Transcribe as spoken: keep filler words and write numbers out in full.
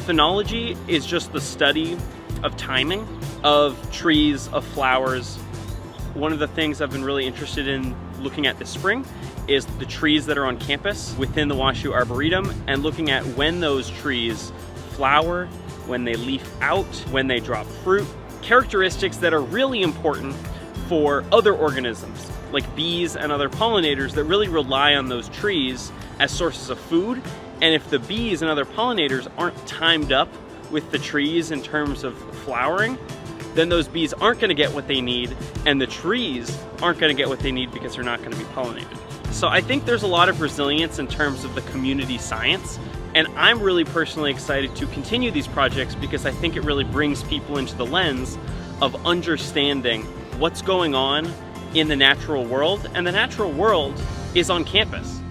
Phenology is just the study of timing of trees, of flowers. One of the things I've been really interested in looking at this spring is the trees that are on campus within the WashU Arboretum, and looking at when those trees flower, when they leaf out, when they drop fruit. Characteristics that are really important for other organisms, like bees and other pollinators that really rely on those trees as sources of food. And if the bees and other pollinators aren't timed up with the trees in terms of flowering, then those bees aren't going to get what they need, and the trees aren't going to get what they need because they're not going to be pollinated. So I think there's a lot of resilience in terms of the community science, and I'm really personally excited to continue these projects because I think it really brings people into the lens of understanding what's going on in the natural world, and the natural world is on campus.